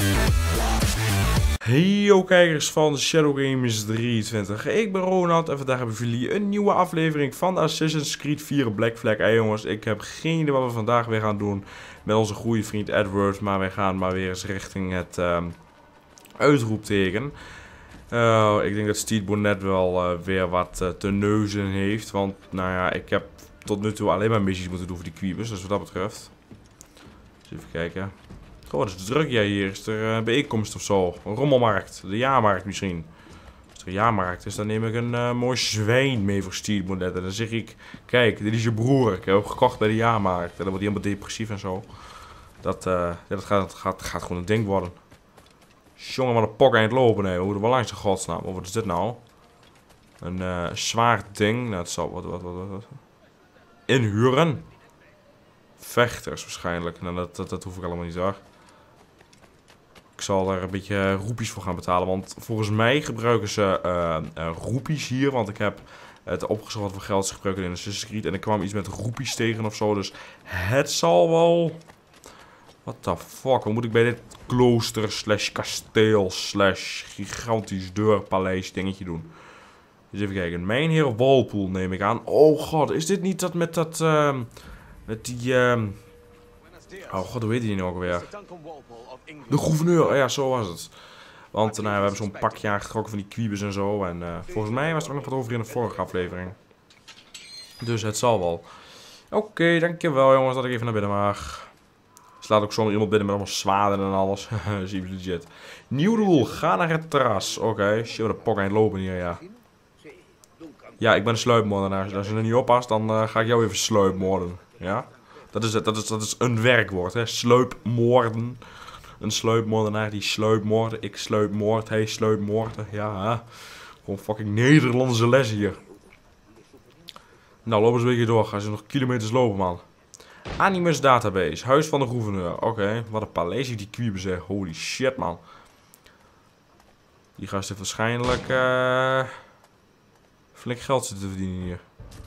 Heyo kijkers van Shadow Games 23, ik ben Ronald en vandaag hebben we voor jullie een nieuwe aflevering van Assassin's Creed 4 Black Flag. Hey jongens, ik heb geen idee wat we vandaag weer gaan doen met onze goede vriend Edward, maar wij gaan maar weer eens richting het uitroepteken. Ik denk dat Steve Bonnet wel weer wat te neuzen heeft, want nou ja, ik heb tot nu toe alleen maar missies moeten doen voor die quibus, dus wat dat betreft. Dus even kijken. Goh, wat is het druk jij hier? Is er een bijeenkomst of zo? Een rommelmarkt? De jaarmarkt misschien? Als er een jaarmarkt is, dan neem ik een mooi zwijn mee voor Steve Bonnet. En dan zeg ik, kijk, dit is je broer. Ik heb hem gekocht bij de jaarmarkt. En dan wordt hij helemaal depressief en zo. Dat gaat gewoon een ding worden. Jongen, wat een pok aan het lopen. Nee, we moeten wel langs de godsnaam. Of wat is dit nou? Een zwaar ding. Nou, het zal wat. Inhuren. Vechters waarschijnlijk. Nou, dat hoef ik allemaal niet hoor. Ik zal er een beetje roepies voor gaan betalen. Want volgens mij gebruiken ze roepies hier. Want ik heb het opgezocht wat voor geld ze gebruiken in Assassin's Creed. En ik kwam iets met roepies tegen of zo. Dus het zal wel... What the fuck? Wat moet ik bij dit klooster slash kasteel slash gigantisch deurpaleis dingetje doen? Dus even kijken. Mijn heer Walpole neem ik aan. Oh god, is dit niet dat met dat... met die... Oh god, hoe heet die nou ook alweer? De gouverneur, ja, zo was het. Want nou, we hebben zo'n pakje aangetrokken van die quibus en zo. En volgens mij was er ook nog wat over in de vorige aflevering. Dus het zal wel. Oké, dankjewel jongens dat ik even naar binnen mag. Slaat ook zomaar iemand binnen met allemaal zwaarden en alles. Zie je legit. Nieuw doel, ga naar het terras. Oké, shit, wat een pok aan het lopen hier, ja. Ja, ik ben een sluipmoordenaar. Als je er niet oppast, dan ga ik jou even sluipmoorden. Ja? Dat is een werkwoord, hè. Sluipmoorden. Een sluipmoordenaar die sluipmoorden. Ik sluipmoord, hij sluipmoorden. Ja, hè. Gewoon fucking Nederlandse les hier. Nou, lopen ze een beetje door. Gaan ze nog kilometers lopen, man. Animus Database. Huis van de gouverneur. Oké, wat een paleis die quibus, hè. Holy shit, man. Die gast heeft waarschijnlijk... flink geld zitten te verdienen hier.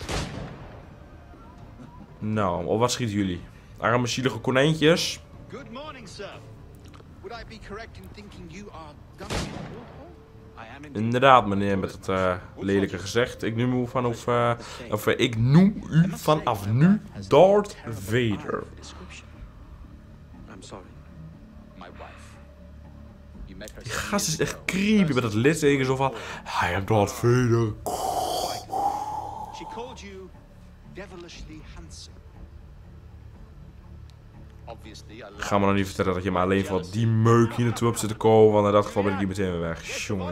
Nou, op wat schieten jullie? Arme zielige konijntjes. Good morning, sir. Would I be correct in thinking you are Inderdaad, meneer, met het lelijke gezegd. Ik noem u ik noem u vanaf nu Darth Vader. Die gast is echt creepy met dat litteken zo van... I am Darth Vader. She called you devilishly handsome. Ga me nou niet vertellen dat je maar alleen voor die meuk hier naartoe hebt zitten komen, want in dat geval ben ik hier meteen weer weg. Jongen.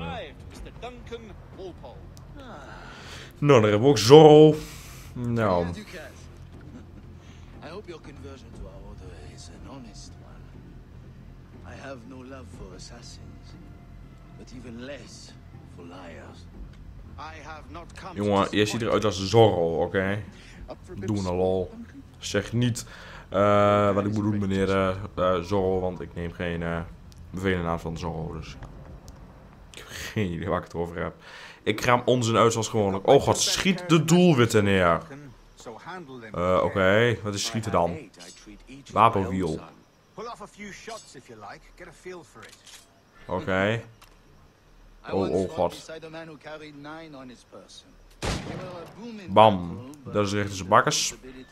Nou, daar hebben we ook Zorro. Nou. I hope your conversion to our order is an honest one. I have no love for assassins, but even less for liars. I have not come. Jongen, jij ziet eruit als Zorro, oké? Doe een lol. Zeg niet wat ik moet doen, meneer Zorro, want ik neem geen bevelen aan van Zorro, dus ik heb geen idee waar ik het over heb. Ik kraam onzin uit zoals gewoonlijk. Oh god, schiet de doelwitten neer. Oké, wat is schieten dan? Wapenwiel. Oké. Oh god. Bam. Dat is richting zijn bakkes.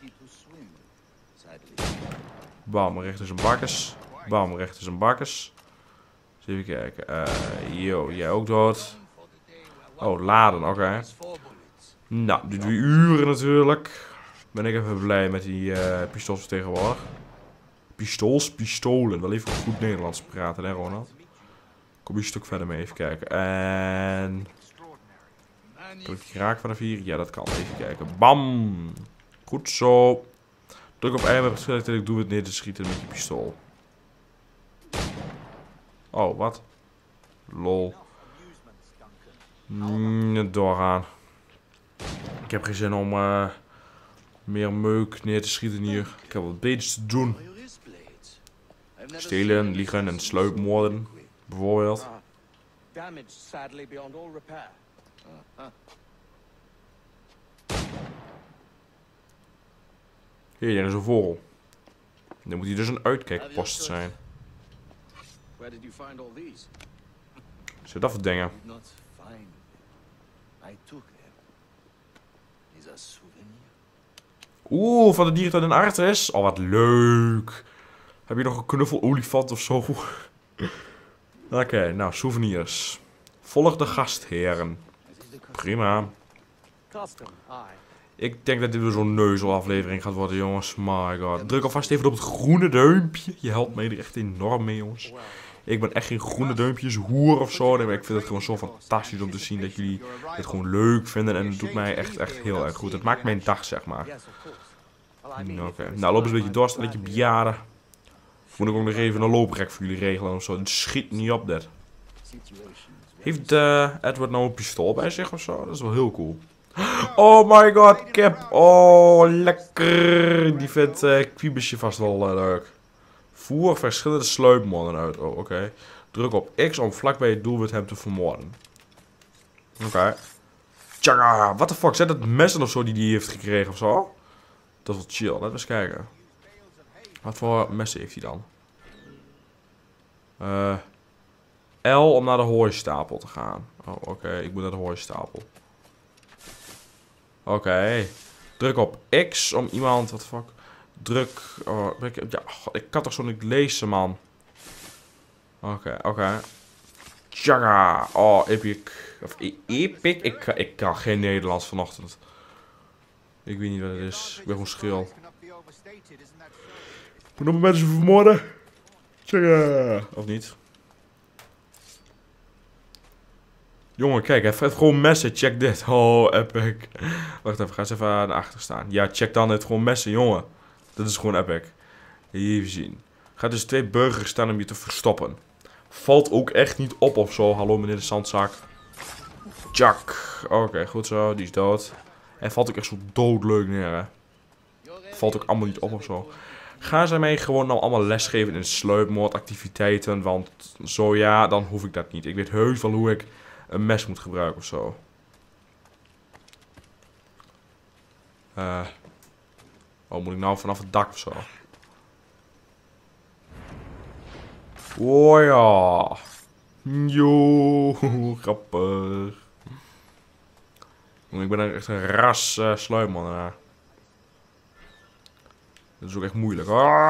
Bam, richting zijn bakkes. Bam, richting zijn bakkes. Eens even kijken. Yo, jij ook dood. Oh, laden, oké. Nou, dit duurt uren natuurlijk. Ben ik even blij met die pistols tegenwoordig. Pistolen. Wel even goed Nederlands praten, hè Ronald? Kom je een stuk verder mee, even kijken. En... Kan ik die raak vanaf hier? Ja, dat kan. Even kijken. Bam! Goed zo. Druk op I met het ik doe het neer te schieten met je pistool. Oh, wat? Lol. Doorgaan. Ik heb geen zin om meer meuk neer te schieten hier. Ik heb wat beters te doen. Stelen, liegen en sluipmoorden. Bijvoorbeeld. Hier, er is een vogel. Dan moet hij dus een uitkijkpost zijn. Where did you find all these? Zit dat voor dingen? Did not find. I took them. Is a souvenir. Oeh, van de dierentuin in Artres. Oh, wat leuk. Heb je nog een knuffelolifant of zo? Oké, nou, souvenirs. Volg de gastheren. Prima. Ik denk dat dit weer zo'n neuzelaflevering gaat worden, jongens. My god. Druk alvast even op het groene duimpje. Je helpt me er echt enorm mee, jongens. Ik ben echt geen groene duimpjes hoer of zo. Nee, maar ik vind het gewoon zo fantastisch om te zien dat jullie dit gewoon leuk vinden. En het doet mij echt heel erg goed. Het maakt mijn dag, zeg maar. Oké. Nou, loop eens een beetje dorst, een beetje bejaarden. Moet ik ook nog even een looprek voor jullie regelen of zo. Het schiet niet op, dit. Heeft Edward nou een pistool bij zich of zo? Dat is wel heel cool. Oh my god, Cap. Oh, lekker. Die vindt Kwiebesje vast wel leuk. Voer verschillende sluipmonden uit. Oh, oké. Druk op X om vlakbij het doelwit hem te vermoorden. Oké. Tjaga, what the fuck. Zijn dat messen of zo die hij heeft gekregen of zo? Dat is wel chill. Laten we eens kijken. Wat voor messen heeft hij dan? L om naar de hooistapel te gaan. Oh, oké. Ik moet naar de hooistapel. Oké. Druk op X om iemand... Wat fuck? Druk... Oh, ja, ik kan toch zo niet lezen, man. Oké. Tjaga. Oh, epic. Of epic? Ik kan geen Nederlands vanochtend. Ik weet niet wat het is. Ik ben gewoon schil. Ik moet nog mensen vermoorden. Tjaga. Of niet? Jongen, kijk, hij heeft gewoon messen. Check dit. Oh, epic. Wacht even, ga eens even naar achter staan. Ja, check dan het gewoon messen, jongen. Dat is gewoon epic. Even zien. Gaat dus 2 burgers staan om je te verstoppen. Valt ook echt niet op of zo. Hallo, meneer de zandzak. Jack. Oké, goed zo. Die is dood. Hij valt ook echt zo doodleuk neer, hè. Valt ook allemaal niet op of zo. Gaan zij mij gewoon nou allemaal lesgeven in sluipmoordactiviteiten? Want zo ja, dan hoef ik dat niet. Ik weet heus wel hoe ik een mes moet gebruiken of zo. Oh, moet ik nou vanaf het dak of zo? Oh ja. Yo, grappig. Ik ben echt een ras sluipman. Dat is ook echt moeilijk.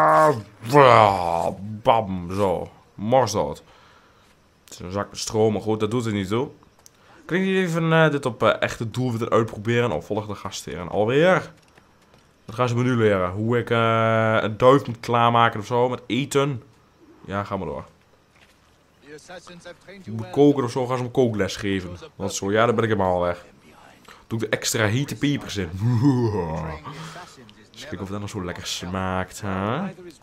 Bam, zo. Morsdood. Het is een zak met stroom, maar goed, dat doet het niet toe. Kan ik niet even dit op echte doelwitten uitproberen? Oh, volg de gastheren. Alweer? Wat gaan ze me nu leren? Hoe ik een duif moet klaarmaken of zo, met eten? Ja, ga maar door. Moet koken of zo, gaan ze me kookles geven. Want zo, ja, dan ben ik helemaal weg. Doe ik de extra hete pepers in. Dus kijken of dat nog zo lekker smaakt, hè?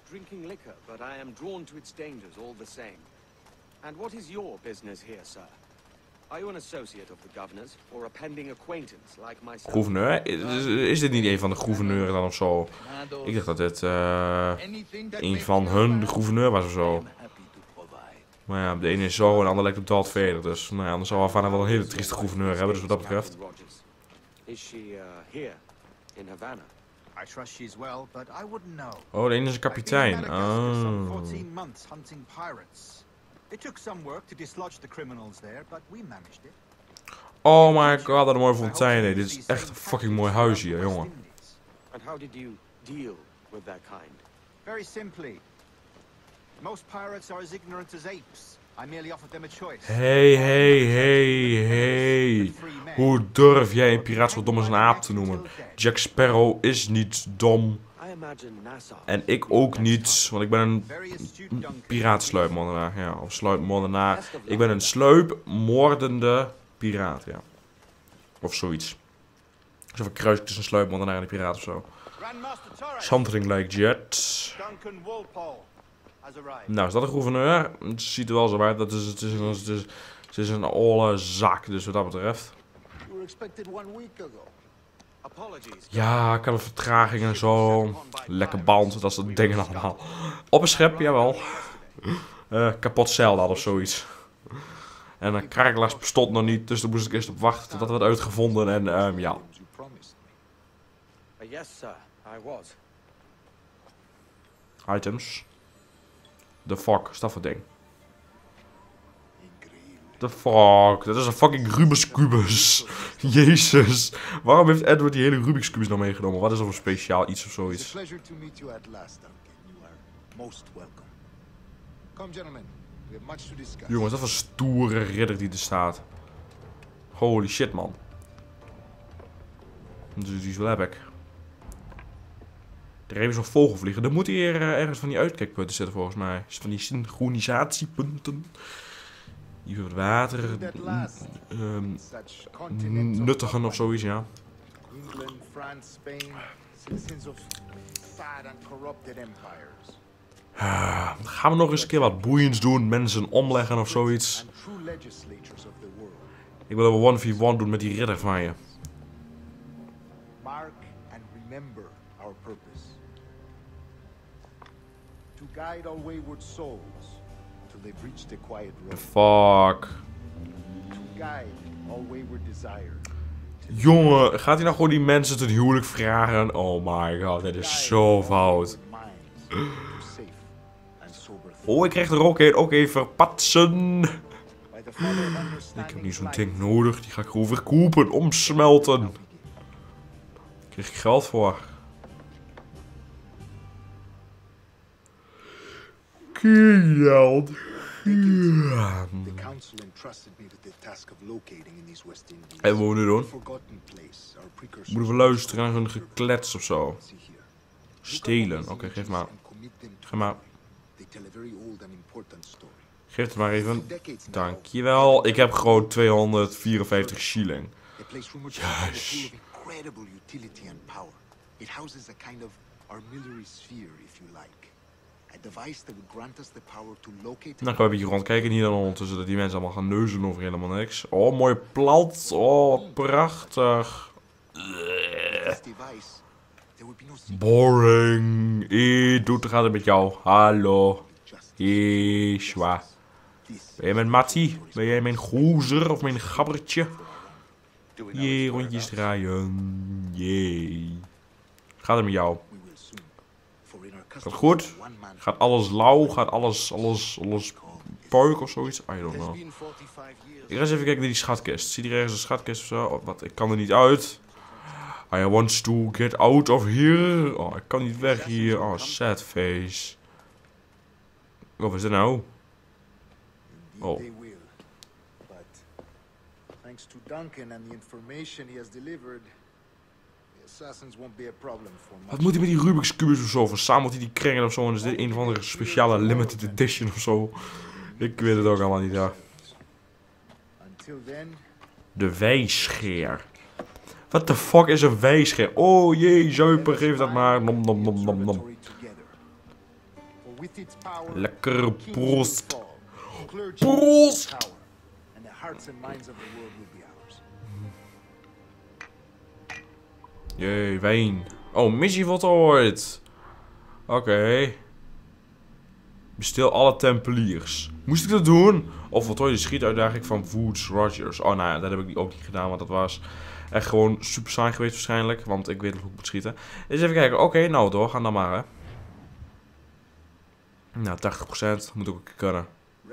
And what is your business here, sir? Are you an associate of the governor's or a pending acquaintance like myself? Gouverneur? Is dit niet een van de gouverneuren dan of zo? Ik dacht dat dit een van hun de gouverneur was of zo. Maar ja, de ene is zo en de ander lijkt op Darth Vader. Dus nou ja, dan zou Havana wel een hele trieste gouverneur hebben, dus wat dat betreft. Is she here in Havana? I trust she's well, but I wouldn't know. Oh, de ene is een kapitein. Some 14 months hunting pirates. It took some work to dislodge the criminals there, but we managed it. Oh my god, wat een mooie fontein. Dit is echt een fucking mooi huis hier, jongen. And how did you deal with that kind? Very simply. Most pirates are as ignorant as apes. I merely offered them a choice. Hey. Hoe durf jij een piraat zo dom als een aap te noemen? Jack Sparrow is niet dom. En ik ook niet, want ik ben een piraatsluipmoordenaar. Ja, of sluipmoordenaar. Ik ben een sluipmoordende piraat, ja. Of zoiets. Alsof een kruis tussen een sluipmoordenaar en een piraat of zo. Something like that. Nou, is dat een gouverneur? Het ziet er wel zo uit. Het is een olle zak, dus wat dat betreft. Ja, ik heb een vertraging en zo. Lekker band, dat soort dingen allemaal. Op een schep, jawel. Kapot zeil of zoiets. En een kraakglas bestond nog niet, dus daar moest ik eerst op wachten tot dat werd uitgevonden en ja. Yes, sir, I was. Items. The fuck, is dat voor ding? The fuck? Dat is een fucking Rubik's Kubus. Jezus. Waarom heeft Edward die hele Rubik's Kubus nou meegenomen? Wat is er voor speciaal iets of zoiets? It's a pleasure to meet you at last, Duncan. You are most welcome. Come, gentlemen. We have much to discuss. Jongens, dat was een stoere ridder die er staat. Holy shit, man. Dus die is wel epic. Er even zo'n vogel vliegen. Er moet hier ergens van die uitkijkpunten zitten volgens mij. Dus van die synchronisatiepunten. Hier het water. Nuttigen of zoiets, ja. England, France, Spain, citizens of sad and corrupted empires. Gaan we nog eens een keer wat boeiends doen? Mensen omleggen of zoiets? And true legislatures of the world. Ik wil een 1v1 doen met die ridder van je. Mark and remember our purpose. To guide all wayward souls till they've reached the quiet road. Fuck. To guide all wayward desire. Jongen, gaat hij nou gewoon die mensen ten huwelijk vragen? Oh my god, dit is zo fout. Oh, ik krijg er ook een. Oké, verpatsen. Ik heb niet zo'n ding nodig. Die ga ik gewoon verkopen, omsmelten. Daar krijg ik geld voor. Geld. En wat moeten we nu doen? Moeten we luisteren naar hun geklets of zo? Stelen. Oké, geef maar. Geef maar. Geef het maar even. Dankjewel. Ik heb gewoon 254 shilling. Yes. Nou, gaan we even rondkijken hier dan ondertussen dat die mensen allemaal gaan neuzen over helemaal niks. Oh, mooi plant. Oh, wat prachtig. Boring. Doet gaat het met jou? Hallo. Schwa. Ben jij mijn mattie? Ben jij mijn gozer of mijn gabbertje? Jee, rondjes draaien. Jee. Gaat het met jou? Gaat goed? Gaat alles lauw? Gaat alles puik of zoiets? I don't know. Ik ga eens even kijken naar die schatkist. Zie je er ergens een schatkist of zo? Oh, wat? Ik kan er niet uit. I want to get out of here. Oh, ik kan niet weg hier. Oh, sad face. Oh, wat is dit nou? Oh. Thanks to Duncan and the information he has delivered, the assassins won't be a problem for much. Wat moet hij met die Rubik's Cubus of zo? Verzamelt hij die kringen of zo? En is dit een of andere speciale limited edition of zo? Ik weet het ook allemaal niet, ja. De wijsgeer. What the fuck is een wijsgeer? Oh jee, zuiper, geef dat maar. Nom nom nom nom nom. Lekker proost. Proost! Jee, wijn. Oh, missie voltooid. Oké. Bestel alle tempeliers. Moest ik dat doen? Of voltooi de schietuitdaging van Woods Rogers. Oh, nou ja, dat heb ik ook niet gedaan, want dat was echt gewoon super saai geweest waarschijnlijk. Want ik weet hoe ik moet schieten. Eens even kijken. Oké, nou doorgaan dan maar, hè. Nou, 80%. Moet ook kunnen.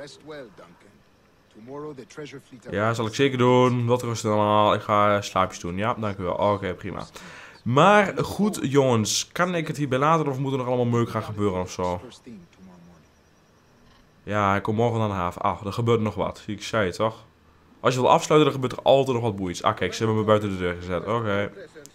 Ja, zal ik zeker doen. Wat rusten allemaal. Ik ga slaapjes doen. Ja, dankjewel. Oké, prima. Maar goed, jongens. Kan ik het hierbij laten of moet er nog allemaal meuk gaan gebeuren of zo? Ja, ik kom morgen naar de haven. Ah, er gebeurt nog wat. Ik zei het toch? Als je wil afsluiten, dan gebeurt er altijd nog wat boeiends. Ah, kijk, ze hebben me buiten de deur gezet. Oké.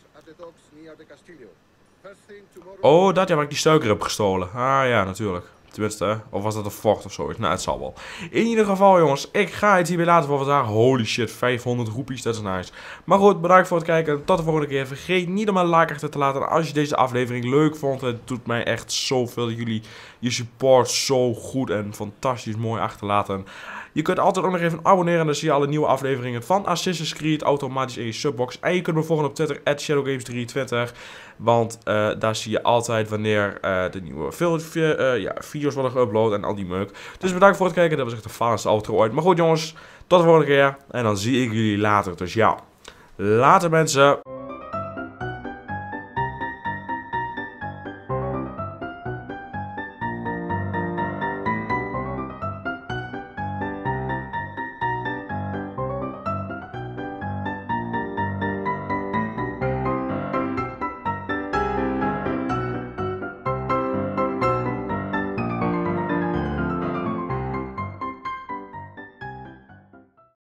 Oh, dat ja, waar ik die suiker heb gestolen. Ah, ja, natuurlijk. Tenminste, hè? Of was dat een vocht of zoiets? Nou, het zal wel. In ieder geval, jongens, ik ga het hierbij laten voor vandaag. Holy shit, 500 roepies, dat is nice. Maar goed, bedankt voor het kijken. Tot de volgende keer. Vergeet niet om een like achter te laten. En als je deze aflevering leuk vond, het doet mij echt zoveel dat jullie je support zo goed en fantastisch mooi achterlaten. Je kunt altijd ook nog even abonneren en dan zie je alle nieuwe afleveringen van Assassin's Creed automatisch in je subbox. En je kunt me volgen op Twitter, @shadowgames23. Want daar zie je altijd wanneer de nieuwe video's worden geüpload en al die meuk. Dus bedankt voor het kijken, dat was echt de faalste outro ooit. Maar goed jongens, tot de volgende keer. En dan zie ik jullie later. Dus ja, later mensen.